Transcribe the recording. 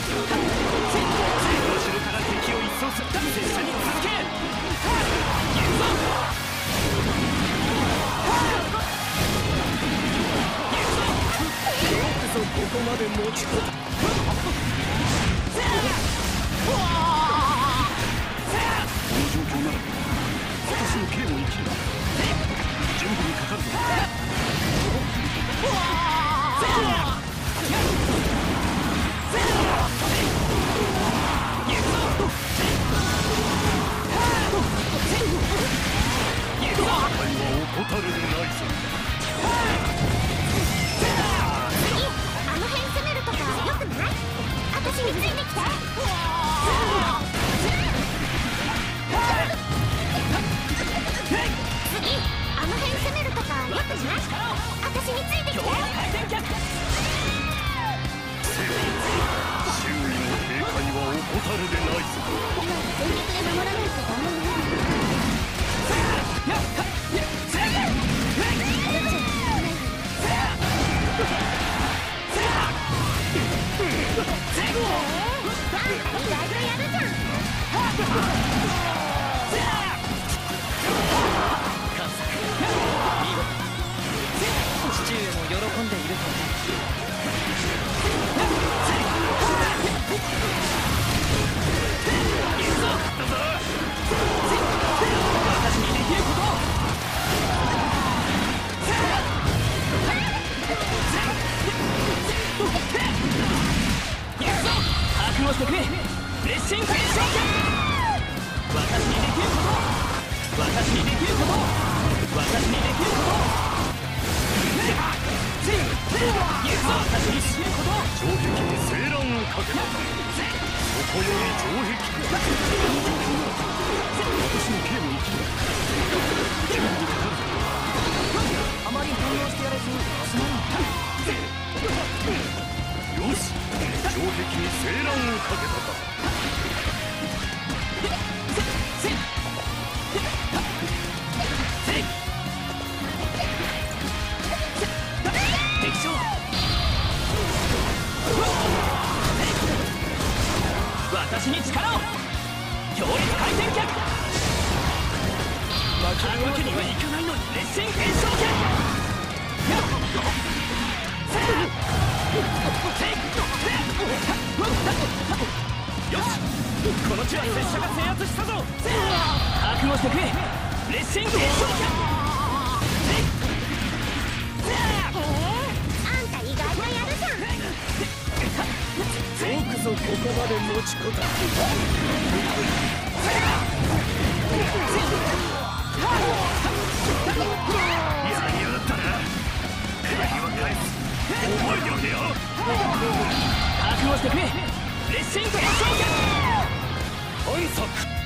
後ろから敵を一掃する拙者に続け。行くぞ。 よくぞここまで持ちこた。 この状況なら私の剣も生きる。準備にかかるぞ。怠るでないぞ。 あの辺攻めるとかよくない？私についてきて。次、あの辺攻めるとかよくない？私についてきて。 周囲の警戒は怠るでないぞ。 全力で守らないとダメね。意外とやるじゃん。 父上も喜んでいると思私にできること。覚悟してくれ。列進検証権。私にできること。私にできること。私にできること。私に知ること。 城壁に静乱をかけた。そこより城壁。この状況なら私の剣も生きる。準備にかかるぞ。 あまり反応してやれずすまない。 よし、城壁に静乱をかけたか。 敵将。私に力を。強烈回転脚。負けるわけにはいかないのに。列進検証権。よし、この地は拙者が制圧したぞ。覚悟してくれ。列進検証権。 あんた意外とやるじゃん。 よくぞここまで持ちこた。 やりやがったな。首は返す。覚えておけよ。 覚悟してくれ。列進検証権。 反則。